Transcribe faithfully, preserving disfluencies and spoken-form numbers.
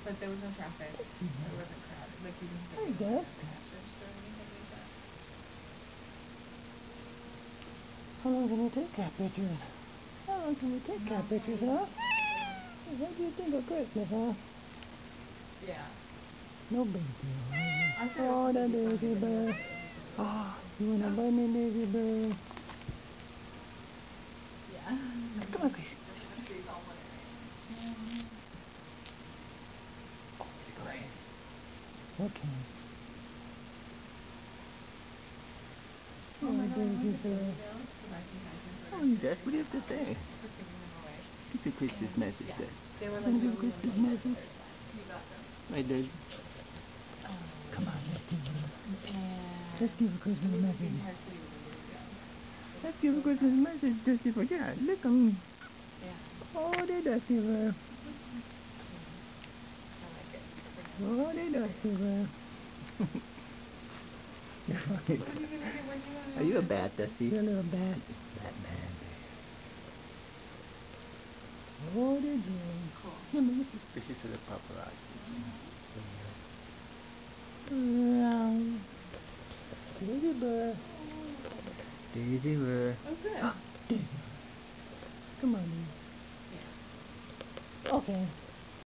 but there was no traffic. It wasn't crowded. Like you didn't Hi, get Gus. cash register or anything like that. How long can you take cat pictures? How long can you take cat pictures, huh? What do you think of Christmas, huh? Yeah. No big deal. I thought Oh, it that was really Daisy funny Bear. Oh, you wanna buy me Daisy Bear? Yeah. Come on, Chris. Okay. Oh my god, I want Daisy to Bear. Oh, Jess, what do you have to say? Keep your Christmas message, Yeah. Jess. They were like Wanna the give a only ones Christmas that were message? You got them. Right, Des. Um, Come on, let's give her. and Let's give a Christmas I think the message. entire city was under his gun. Let's give a Christmas message, Dusty Bear. Yeah, look at me. Yeah. Oh, there, Dusty Bear. I like it. Oh, there, Dusty Bear. You're funny. What are you gonna do when you Are you a bat, Dusty? You're a little bat. Batman. Oh, there, Jim. Cool. Let me look at this is for the paparazzi. Mm-hmm. Daisy Bear. Daisy Bear. Oh, good. Daisy Bear. Come on, Daisy. Yeah. Okay.